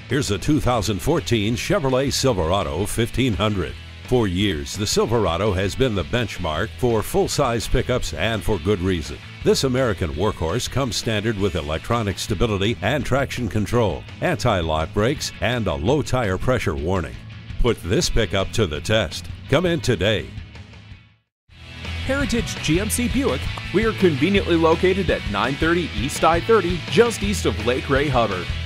Here's a 2014 Chevrolet Silverado 1500. For years, the Silverado has been the benchmark for full-size pickups, and for good reason. This American workhorse comes standard with electronic stability and traction control, anti-lock brakes, and a low tire pressure warning. Put this pickup to the test. Come in today. Heritage GMC Buick. We are conveniently located at 930 East I-30, just east of Lake Ray Hubbard.